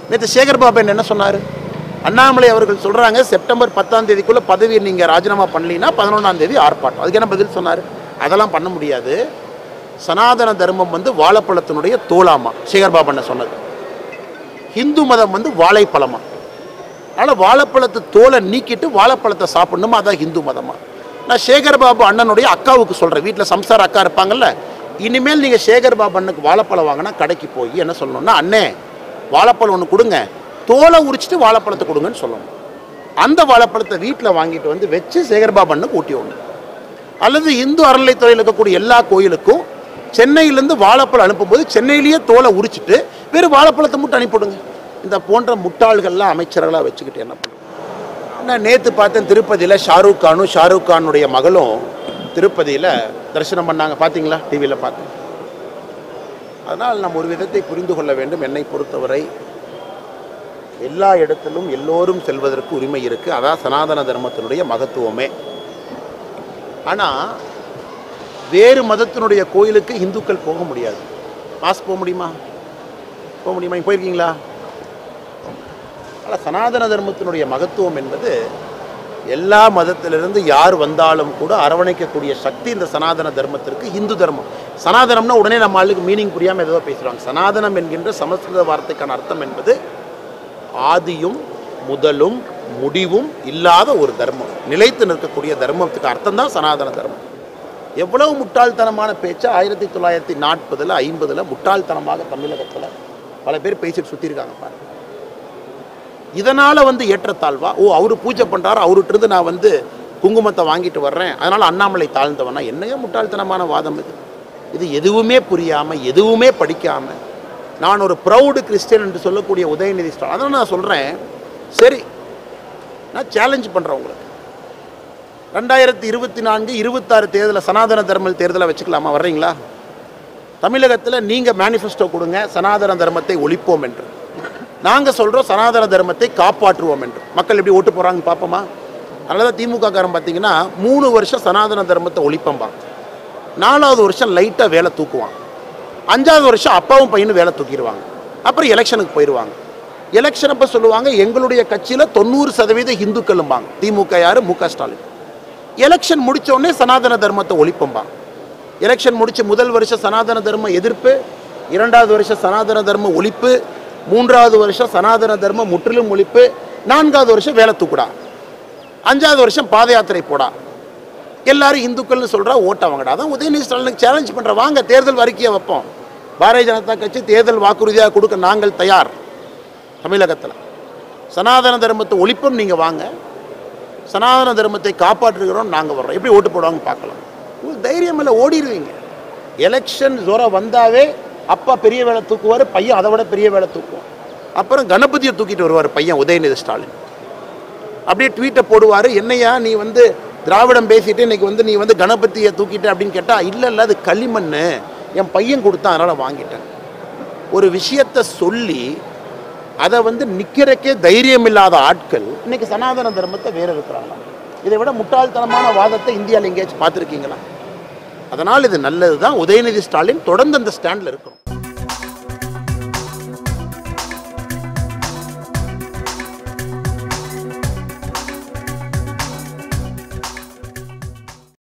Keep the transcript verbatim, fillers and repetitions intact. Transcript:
நேற்று சேகர் பாபு என்ன சொன்னார்? அண்ணாமலை அவர்கள் சொல்கிறாங்க செப்டம்பர் பத்தாம் தேதிக்குள்ளே பதவியை நீங்கள் ராஜினாமா பண்ணலீங்கன்னா பதினொன்றாம் தேதி ஆர்ப்பாட்டம். அதுக்கு என்ன பதில் சொன்னார்? அதெல்லாம் பண்ண முடியாது, சனாதன தர்மம் வந்து வாழைப்பழத்தினுடைய தோலாமா சேகர் பாபு என்ன சொன்னது, ஹிந்து மதம் வந்து வாழைப்பழமா, அதனால் வாழைப்பழத்து தோலை நீக்கிட்டு வாழைப்பழத்தை சாப்பிடணுமா, அதான் ஹிந்து மதமா? நான் சேகர் பாபு அண்ணனுடைய அக்காவுக்கு சொல்கிறேன், வீட்டில் சம்சார அக்கா இருப்பாங்கல்ல, இனிமேல் நீங்கள் சேகர் பாபு அண்ணனுக்கு வாழைப்பழம் வாங்கினா கடைக்கு போய் என்ன சொல்லணும்னா, அண்ணே வாழைப்பழம் ஒன்று கொடுங்க, தோலை உரிச்சிட்டு வாழைப்பழத்தை கொடுங்கன்னு சொல்லணும். அந்த வாழைப்பழத்தை வீட்டில் வாங்கிட்டு வந்து வச்சு சேகர் பாபு அண்ணனுக்கு ஊட்டி விடணும். அல்லது இந்து அறநிலைத்துறையில் இருக்கக்கூடிய எல்லா கோயிலுக்கும் சென்னையிலேருந்து வாழைப்பழம் அனுப்பும்போது சென்னையிலேயே தோலை உரிச்சிட்டு வெறும் வாழைப்பழத்தை மட்டும் அனுப்பிவிடுங்க. இந்த போன்ற முட்டாள்கள்லாம் அமைச்சர்களாக வச்சுக்கிட்டு என்ன பண்ணுங்க. நான் நேற்று பார்த்தேன் திருப்பதியில் ஷாருக் கானும் ஷாருக் கானுடைய மகளும் திருப்பதியில் தரிசனம் பண்ணாங்க, பார்த்தீங்களா? டிவியில் பார்த்தேன். அதனால் நம்ம ஒரு விதத்தை புரிந்து கொள்ள வேண்டும். என்னை பொறுத்தவரை எல்லா இடத்திலும் எல்லோரும் செல்வதற்கு உரிமை இருக்குது, அதான் சனாதன தர்மத்தினுடைய மகத்துவமே. ஆனால் வேறு மதத்தினுடைய கோயிலுக்கு இந்துக்கள் போக முடியாது. மாஸ் போக முடியுமா? போக முடியுமா? போயிருக்கீங்களா? ஆனால் சனாதன தர்மத்தினுடைய மகத்துவம் என்பது எல்லா மதத்திலிருந்து யார் வந்தாலும் கூட அரவணைக்கக்கூடிய சக்தி இந்த சனாதன தர்மத்திற்கு. இந்து தர்மம் சனாதனம்னா உடனே நம்ம ஆளுக்கு மீனிங் புரியாமல் ஏதோ பேசுகிறாங்க. சனாதனம் என்கின்ற சமஸ்கிருத வார்த்தைக்கான அர்த்தம் என்பது ஆதியும் முதலும் முடிவும் இல்லாத ஒரு தர்மம், நிலைத்து நிற்கக்கூடிய தர்மத்துக்கு அர்த்தம் தான் சனாதன தர்மம். எவ்வளவு முட்டாள்தனமான பேச்சு ஆயிரத்தி தொள்ளாயிரத்தி நாற்பதில் ஐம்பதில் முட்டாள்தனமாக தமிழகத்தில் பல பேர் பேசிட்டு சுற்றிருக்காங்க பாருங்க. இதனால் வந்து ஏற்றத்தாழ்வா? ஓ அவரு பூஜை பண்ணுறாரு, அவர்கிட்ட நான் வந்து குங்குமத்தை வாங்கிட்டு வர்றேன், அதனால் அண்ணாமலை தாழ்ந்தவனா? என்னையே முட்டாள்தனமான வாதம் இது. இது எதுவுமே புரியாமல் எதுவுமே படிக்காமல் நான் ஒரு ப்ரௌடு கிறிஸ்டியன் என்று சொல்லக்கூடிய உதயநிதி ஸ்டாலின், அதனால் நான் சொல்கிறேன், சரி நான் சேலஞ்ச் பண்ணுறேன் உங்களுக்கு, ரெண்டாயிரத்தி இருபத்தி நான்கு இருபத்தாறு தேர்தலில் சனாதன தர்ம தேர்தலை வச்சுக்கலாமா? வர்றீங்களா? தமிழகத்தில் நீங்கள் மேனிஃபெஸ்டோ கொடுங்க, சனாதன தர்மத்தை ஒழிப்போம் என்று. நாங்கள் சொல்கிறோம் சனாதன தர்மத்தை காப்பாற்றுவோம் என்று. மக்கள் எப்படி ஓட்டு போகிறாங்கன்னு பார்ப்போமா? அதனால தான் திமுக காரன் பார்த்தீங்கன்னா மூணு வருஷம் சனாதன தர்மத்தை ஒழிப்பம்பாங்க, நாலாவது வருஷம் லைட்டாக வேலை தூக்குவான், அஞ்சாவது வருஷம் அப்பாவும் பையனும் வேலை தூக்கிடுவாங்க, அப்புறம் எலெக்ஷனுக்கு போயிடுவாங்க. எலெக்ஷன் அப்போ சொல்லுவாங்க எங்களுடைய கட்சியில் தொண்ணூறு சதவீத இந்துக்களும்பாங்க. திமுக யார்? மு க ஸ்டாலின். எலெக்ஷன் முடித்தோடனே சனாதன தர்மத்தை ஒழிப்பம்பாங்க. எலெக்ஷன் முடித்து முதல் வருஷம் சனாதன தர்ம எதிர்ப்பு, இரண்டாவது வருஷம் சனாதன தர்ம ஒழிப்பு, மூன்றாவது வருஷம் சனாதன தர்மம் முற்றிலும் ஒழிப்பு, நான்காவது வருஷம் வேலை தூக்குடா, அஞ்சாவது வருஷம் பாத யாத்திரை போடா, எல்லாரும் இந்துக்கள்னு சொல்கிறா, ஓட்ட வாங்கடா. அதான் உதயநிதி ஸ்டாலினுக்கு சேலஞ்ச் பண்ணுற, வாங்க தேர்தல் அறிக்கையை வைப்போம், பாரதிய ஜனதா கட்சி தேர்தல் வாக்குறுதியாக கொடுக்க நாங்கள் தயார். தமிழகத்தில் சனாதன தர்மத்தை ஒழிப்போம், நீங்கள் வாங்க, சனாதன தர்மத்தை காப்பாற்றுகிறோம், நாங்கள் வர்றோம். எப்படி ஓட்டு போடுவாங்க பார்க்கலாம். உங்களுக்கு தைரியம் இல்லை, ஓடிடுவீங்க. எலெக்ஷன் ஜோரம் வந்தாவே அப்பா பெரிய வேலை தூக்குவார், பையன் அதை விட பெரிய வேலை தூக்குவான். அப்புறம் கணபதியை தூக்கிட்டு வருவார் பையன் உதயநிதி ஸ்டாலின். அப்படியே ட்வீட்டை போடுவார், என்னையா நீ வந்து திராவிடம் பேசிட்டு இன்னைக்கு வந்து நீ வந்து கணபதியை தூக்கிட்ட அப்படின்னு கேட்டால், இல்லை இல்லை அது களிமண், என் பையன் கொடுத்தான் அதனால் வாங்கிட்டேன். ஒரு விஷயத்தை சொல்லி அதை வந்து நிற்கிறக்கே தைரியம் இல்லாத ஆட்கள் இன்னைக்கு சனாதன தர்மத்தை வேற இருக்கிறாங்க. இதை விட முட்டாள்தனமான வாதத்தை இந்தியாவில் எங்கேயாச்சும் பார்த்துருக்கீங்களா? அதனால் இது நல்லது தான். உதயநிதி ஸ்டாலின் தொடர்ந்து அந்த ஸ்டாண்டில் இருக்கணும்.